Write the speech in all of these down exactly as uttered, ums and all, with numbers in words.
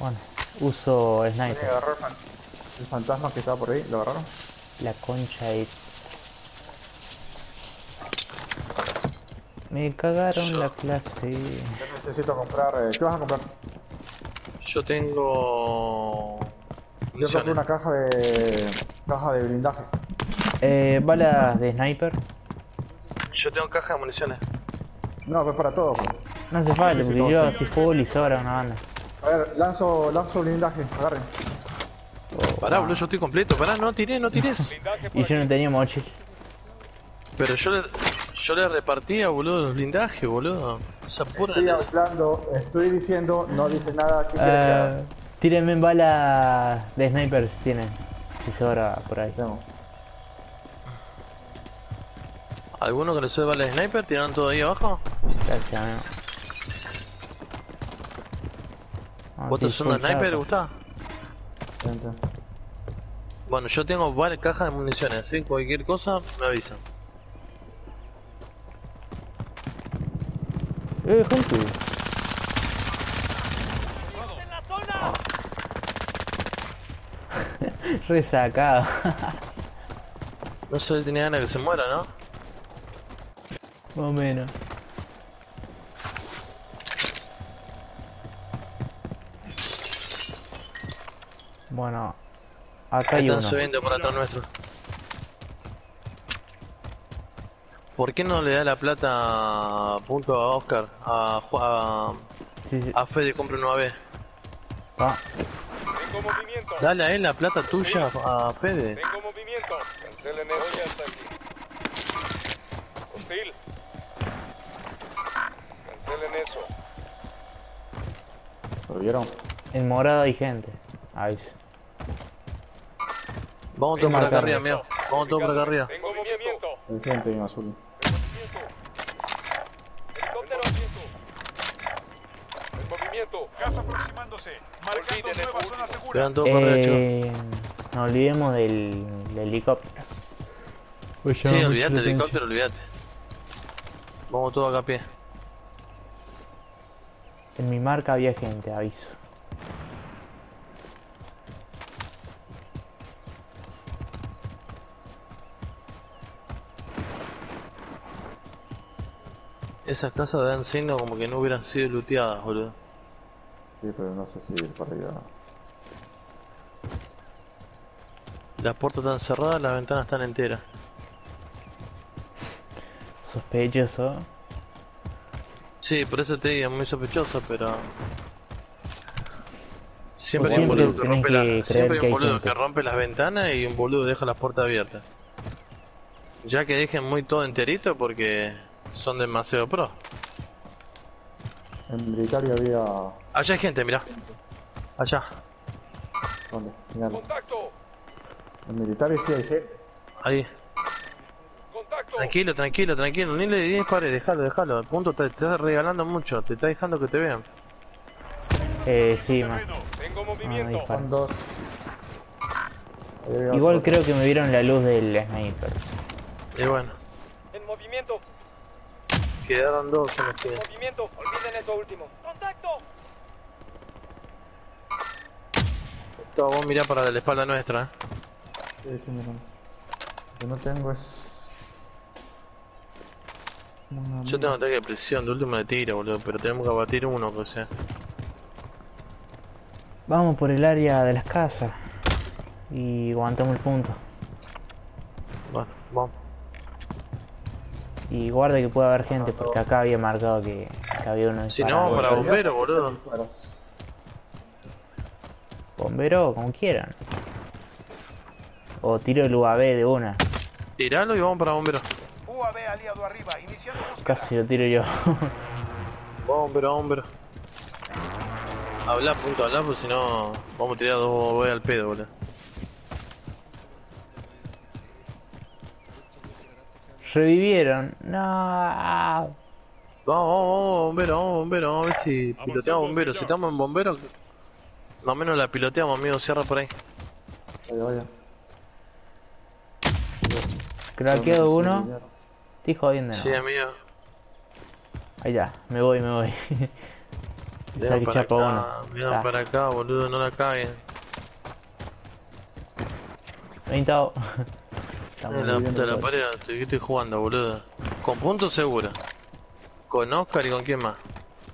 Bueno, uso Tiene que sniper. agarrar el fan- el fantasma que estaba por ahí, ¿lo agarraron? La concha de... Me cagaron la Yo, clase. Yo necesito comprar, eh, ¿qué vas a comprar? yo tengo Yo compré municiones. una caja de caja de blindaje. Eh, balas de sniper. Yo tengo caja de municiones. No, pues para todos, pues. No hace No sé falta, si porque todos yo tienen. si juego y sobra una banda. A ver, lanzo, lanzo blindaje, agarren. Oh, Pará, no. boludo, yo estoy completo. Pará, no tiré, no tires. Y yo no tenía mochila. Pero yo le, yo le repartía, boludo, los blindajes, boludo. Esa pura Estoy hablando, estoy diciendo, no dice nada, ¿qué quieres que haga? Eh, tírenme balas de sniper si tienen. Si sobra por ahí. Tengo. ¿Alguno que le sube balas de sniper? ¿Tiraron todo ahí abajo? Gracias, amigo. Ah, ¿Vos sí, estás usando full sniper, chapa. Gustavo? Vente. Bueno, yo tengo varias cajas de municiones, así cualquier cosa me avisan. Eh, gente. Resacado. No sé si tenía ganas que se muera, ¿no? Más o menos. Bueno, acá hay Están uno. subiendo por atrás nuestro. ¿Por qué no le da la plata punto a Oscar? A, Ju- a, Sí, sí. a Fede compra una vez. Ah, Tengo movimiento. Dale a él la plata tuya a Fede. Tengo movimiento. Cancelen eso. Voy hasta aquí. Hostil. Cancelen eso. ¿Lo vieron? en morado hay gente. Ahí. Vamos todos Sí, por acá marcaron. arriba, mío. Vamos todos por acá arriba. Tengo movimiento. Hay gente en azul. Helicóptero. En movimiento. Gas aproximándose. Marcando Olviden nueva esto zona último. segura. Quedan todos por arriba, chicos. Eh, no olvidemos del, del helicóptero. Pues Sí, llama mucho olvídate, la el helicóptero, olvídate. Vamos todos acá a pie. atención. En mi marca había gente, aviso. Esas casas dan signo como que no hubieran sido looteadas, boludo. Sí, pero no sé si ir para arriba. Las puertas están cerradas, las ventanas están enteras. Sospechoso. Sí, por eso te digo, es muy sospechoso, pero... Siempre hay un Siempre boludo que tenés rompe, que la... creer Siempre hay que un hay boludo gente. que rompe las ventanas y un boludo deja las puertas abiertas. Ya que dejen muy todo enterito porque son demasiado pro. En militario había... Allá hay gente, mirá. Allá, ¿Dónde? Señala. Contacto. En militario sí hay gente. ahí. Contacto. Tranquilo, tranquilo, tranquilo. Ni le dispares, déjalo, déjalo. Al punto te, te estás regalando mucho, te está dejando que te vean. Eh, sí, más. Terreno. Tengo Ah, movimiento. dispara. Son dos. Ahí había Igual otro. creo que me vieron la luz del sniper. Y bueno, En movimiento. quedaron dos en los que... Movimiento. Olviden eso último. Contacto. Todo, vos mirá para la espalda nuestra, eh. Sí, estoy mirando. Lo que no tengo es... Una Yo tengo ataque de presión, de último le tiro, boludo, pero tenemos que abatir uno, o sea. Vamos por el área de las casas. Y aguantamos el punto. Bueno, vamos. Y guarda que puede haber gente, porque acá había marcado que, que había uno Si no, disparando. para bombero, boludo. Disparos. Bombero, como quieran. O tiro el U A V de una. Tiralo y vamos para bombero. U A V aliado arriba. Iniciando búsqueda. Casi lo tiro yo. Vamos, bombero, bombero. Habla, punto, habla, porque si no, vamos a tirar dos bombes al pedo, boludo. Revivieron. No. Vamos, vamos, vamos, bombero, vamos, bombero, vamos a ver si piloteamos bombero. Si estamos en bombero, más o menos la piloteamos, amigo, cierra por ahí. Vaya, vaya. Craqueado uno. Estoy jodiendo, no. Sí, amigo. Ahí ya, me voy, me voy. Esa que para chapa uno. acá, vengan Ah. para acá, boludo, no la caguen. Veintavo. Estamos En la bien, puta de la igual. pared, estoy, ¿qué estoy jugando, boludo? Con puntos seguro. Con Oscar y con quién más.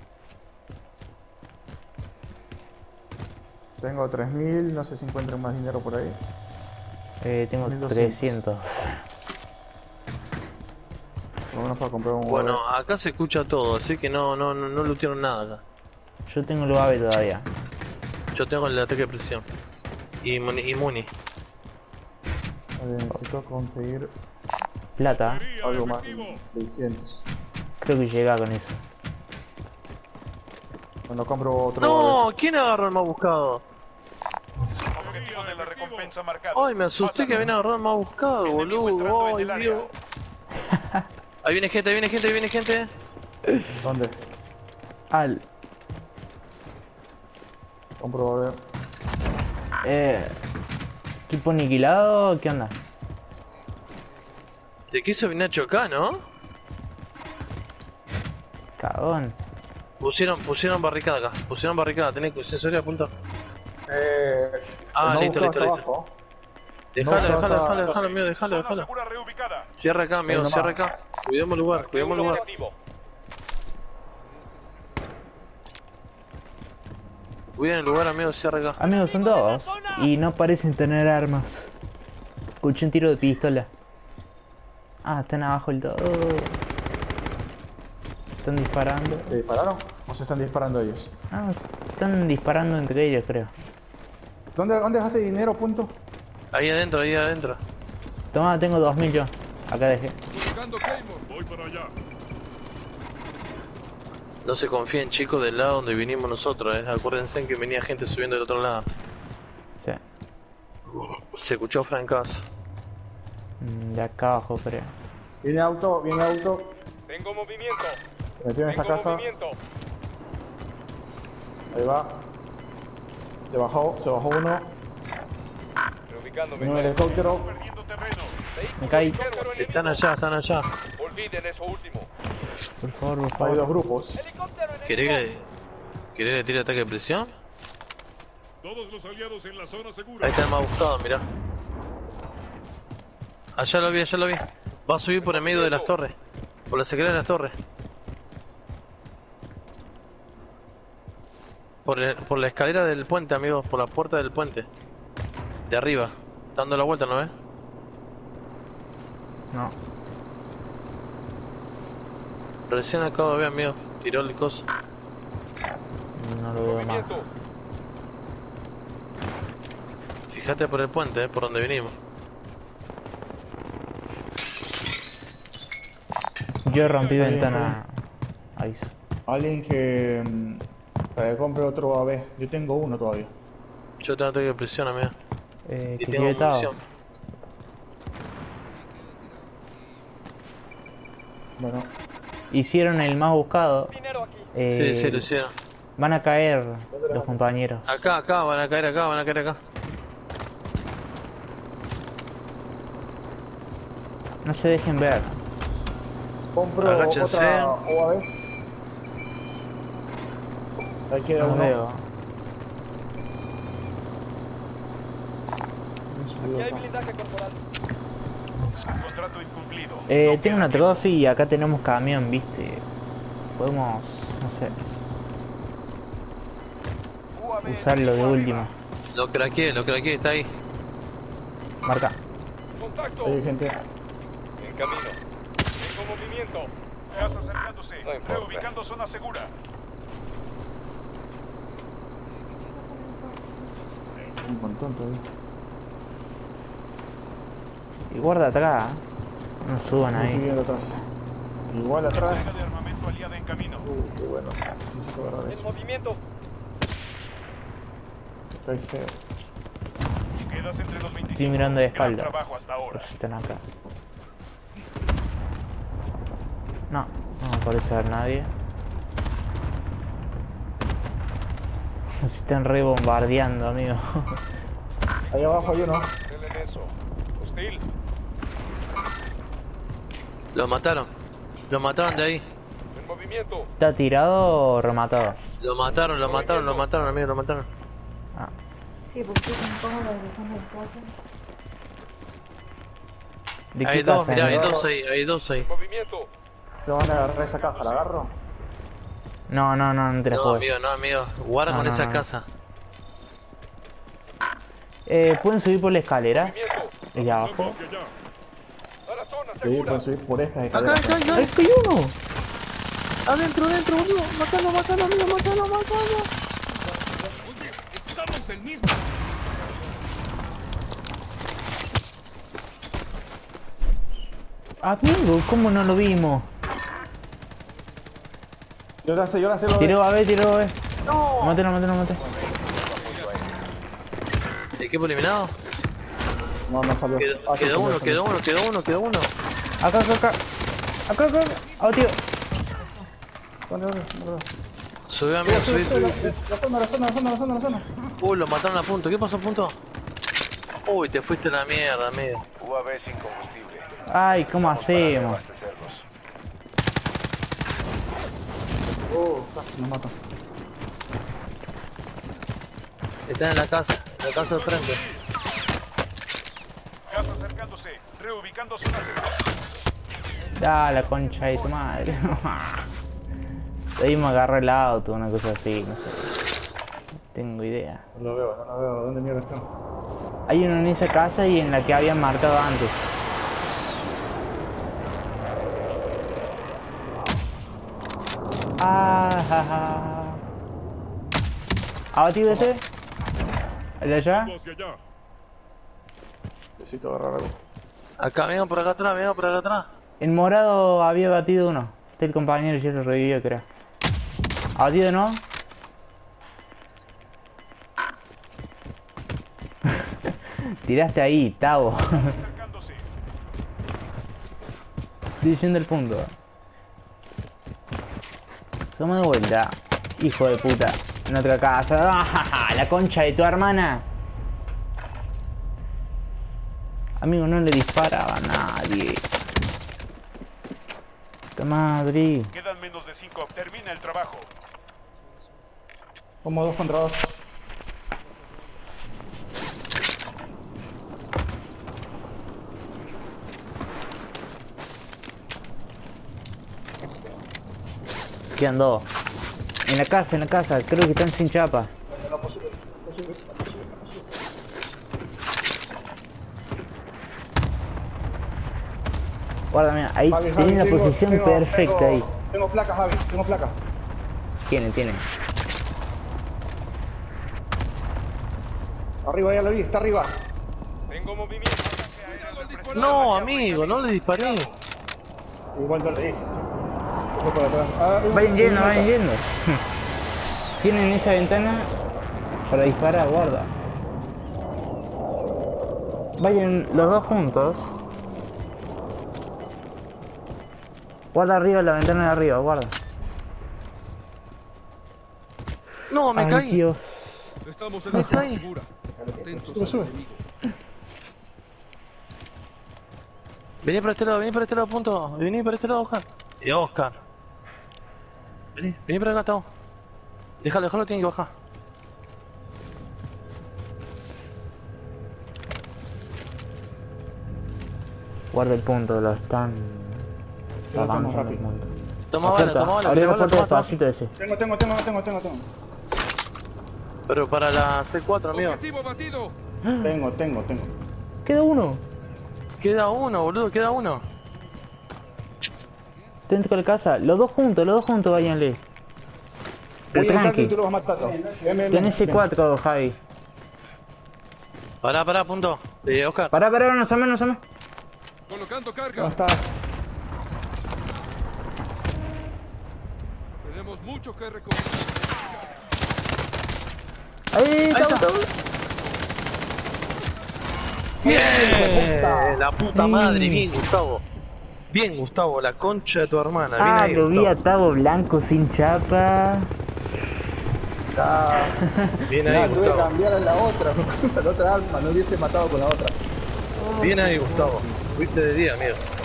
Tengo tres mil, no sé si encuentran más dinero por ahí. Eh, tengo mil doscientos. trescientos. Por lo menos para comprar un Bueno, U A V. acá se escucha todo, así que no, no, no, no lootearon nada acá. Yo tengo el U A V todavía. Yo tengo el ataque de presión. Y muni. Y muni. Oye, necesito conseguir Plata. algo más. seiscientos. Creo que llega con eso. Bueno, compro otro U A V. ¡No! ¿Quién agarró el más buscado? Objetivo de la recompensa marcada. Ay, me asusté que habían agarrado el más buscado, Enemigo entrando boludo. en el Ay, área. Dios. Ahí viene gente, ahí viene gente, ahí viene gente. ¿Dónde? Al. Compro U A V. Eh. ¿Equipo aniquilado? ¿Qué onda? Te quiso venir a chocar, ¿no? Cagón. Pusieron, pusieron barricada acá. Pusieron barricada, tenés sensores a punto. Eh, Ah, el listo, más listo, buscado listo. está abajo. Dejalo, No, dejalo, está- dejalo, está- dejalo, amigo, dejalo, Zona dejalo. segura reubicada. Cierra acá, amigo, Ahí cierra nomás. acá. Cuidemos el lugar, cuidemos el lugar. Objetivo. Cuiden el lugar, amigo, cierra acá. Amigos, son dos. Y no parecen tener armas. Escuché un tiro de pistola. Ah, están abajo el todo. Están disparando. ¿Te dispararon? ¿O se están disparando ellos? Ah, están disparando entre ellos, creo. ¿Dónde, dónde dejaste dinero, punto? Ahí adentro, ahí adentro. Toma, tengo dos mil yo. Acá dejé. Buscando Claymore. Voy para allá. No se confíen, chicos, del lado donde vinimos nosotros, eh. Acuérdense que venía gente subiendo del otro lado. Sí. Se escuchó francazo. Mm, De acá abajo, creo. Viene auto, viene auto. Tengo movimiento. Se metió en esa Tengo casa. movimiento. Ahí va. Se bajó, se bajó uno. Reubicándome. Vino un helicóptero. Perdiendo terreno. Me caí. Helicóptero enemigo. Están allá, están allá. Olviden eso último. Por favor, por Hay favor. dos grupos. Helicóptero enemigo. ¿Querés que, ¿Querés que tire ataque de presión? Todos los aliados en la zona segura. Ahí está el más buscado, mirá. Allá lo vi, allá lo vi. Va a subir por el medio de las torres. Por la secretaria de las torres. Por, el- por la escalera del puente, amigos. Por la puerta del puente. De arriba. Está dando la vuelta, ¿no ves? No. Recién acabo de ver, amigo. Tiró el coso. No lo veo más. Movimiento. Fíjate por el puente, eh, por donde vinimos. Yo rompí Está bien, ventana. Aviso. Alguien que... mm, para que compre otro U A V. Yo tengo uno todavía. Yo tengo ataque de presión, amigo. Eh, Y que tengo tibetado. munición. Bueno, Hicieron el más buscado. Dinero aquí. Eh, Sí, sí, lo hicieron. Van a caer los compañeros. Acá, acá, van a caer acá, van a caer acá. No se dejen ver. compro Agáchense. otra U A V. Ahí queda No uno. veo. Me subió Aquí hay acá. blindaje corporal. Contrato incumplido. Eh, No tengo queda una tiempo. trophy y acá tenemos camión, viste. Podemos, no sé, U A V usarlo de arriba. último. Lo craqueé, lo craqueé, está ahí. Marca. Contacto. Ahí hay gente. En camino. Tengo movimiento. Gas acercándose. No importa. Reubicando zona segura. Un montón todavía. Y guarda atrás. No suban Estoy ahí. viendo atrás. Igual atrás. Carga de armamento aliada en camino. Uh, qué bueno. Necesito agarrar En eso. movimiento. Está ahí feo. Quedas entre los veinticinco. Estoy mirando de Gran espalda. trabajo hasta ahora. Por si están acá. No, no me parece ver nadie. Se están re bombardeando, amigo. Ahí abajo hay uno. Relen eso. Hostil. Lo mataron. Lo mataron de ahí. movimiento. ¿Está tirado o rematado? Lo mataron, lo mataron, lo mataron, amigo, lo mataron. Ah. Sí, porque es un poco la dirección del casa. ¿De qué Hay dos, casa, mirá, hay amigo? dos ahí, hay dos ahí. Movimiento. ¿Lo van a agarrar esa caja? ¿La agarro? No, no, no, no te la No, juegues. amigo, no, amigo. Guarda No, con no, esa no. casa. Eh, ¿pueden subir por la escalera? Movimiento. ¿Desde abajo? Hacia allá. A la zona Sí, segura. pueden subir por estas Acá, escaleras. acá, acá. ¡Ay, que hay uno! Adentro, adentro, boludo. Matalo, matalo, amigo, matalo, matalo. Oye, estamos del mismo. Amigo, ¿cómo no lo vimos? Yo la sé, yo la sé. Lo Tiró a ver, tiró a ver. No. Mátelo, mátelo, mátelo. ¿Equipo eliminado? No, no salió. Quedó, Ah, sí, quedó salió, uno, salió. quedó uno, quedó uno, quedó uno. Acá, acá, acá. Acá, acá. Ah, tío. Dale, dale, dale. Subí, amigo, subí, subí. subí. La zona, la zona, la zona, la zona, la zona. Uy, lo mataron a punto. ¿Qué pasó a punto? Uy, te fuiste a la mierda, amigo. U A V sin combustible. Ay, ¿cómo hacemos? Abastecerlos. Oh, casi nos matan. Está en la casa, en la casa de frente. Gas acercándose. Reubicando zona segura. Ah, la concha de tu madre. Ahí me agarró el auto, una cosa así, no sé. No tengo idea. No lo veo, no lo veo. ¿Dónde mierda están? Hay uno en esa casa y en la que habían marcado antes. Ah, ja, ja. ¿Abatido este? ¿El de allá? Hacia allá. Necesito agarrar algo. Acá, vengan por acá atrás, vengan por acá atrás. En morado había batido uno. Este el compañero y yo lo revivió, creo. ¿Abatido no? Tiraste ahí, Tavo. Acercándose. Estoy diciendo el punto. Somos de vuelta. Hijo de puta. En otra casa. ¡Ah, la concha de tu hermana! Amigo, no le disparaba a nadie. ¡Puta madre! Quedan menos de cinco. Termina el trabajo. Como dos contra dos. Quedan dos. En la casa, en la casa. Creo que están sin chapa. Guarda, mira. Ahí Javi, Javi, tienen la tengo- posición tengo- perfecta tengo- ahí. Tengo placas, Javi, tengo placas. Tienen, tienen. Arriba, ya lo vi, está arriba. Tengo movimiento. No, amigo, no le disparé. Igual no le dice, sí. Se fue por atrás. Ah, hay un- Vayan hay un yendo, placa. vayan yendo. Tienen esa ventana para disparar, guarda. Vayan los dos juntos. Guarda arriba, la ventana de arriba, guarda. No, me Ay, caí. Dios. Estamos en Me la zona caí. segura. Atentos Sube, al sube. enemigo. Vení para este lado, vení para este lado, punto. Vení para este lado, Oscar. Y Oscar. Vení, vení para acá, Tao. Déjalo, déjalo, tiene que bajar. Guarda el punto, lo están Sí, lo avanzando estamos el rápido. punto. Toma bala, Puerta, toma bala, abrí toma la bala, puerta toma, toma. despacito ese. Tengo, tengo, tengo, tengo, tengo, tengo. Pero para la C cuatro, amigo. Objetivo batido. Tengo, tengo, tengo. Queda uno. Queda uno, boludo, queda uno. Dentro de la casa. Los dos juntos, los dos juntos, váyanle. Voy a entrar y Tranqui. tú lo vas matando. Ven, ven, ven, Tenés C ven. cuatro, Javi. Pará, pará, punto. Eh, Oscar. Pará, pará, no se me, no se me. Colocando ¿Dónde carga. estás? Tenemos mucho que recorrer. Ahí, está, está. Bien, la puta Sí. madre, bien, Gustavo. Bien, Gustavo, la concha de tu hermana. Bien Ah, ahí, lo vi a Gustavo. Tavo blanco sin chapa. Ah, Bien nada, ahí, tuve que Gustavo. cambiar a la otra. La otra arma, no hubiese matado con la otra. Bien ahí, Gustavo. Fuiste de día, amigo.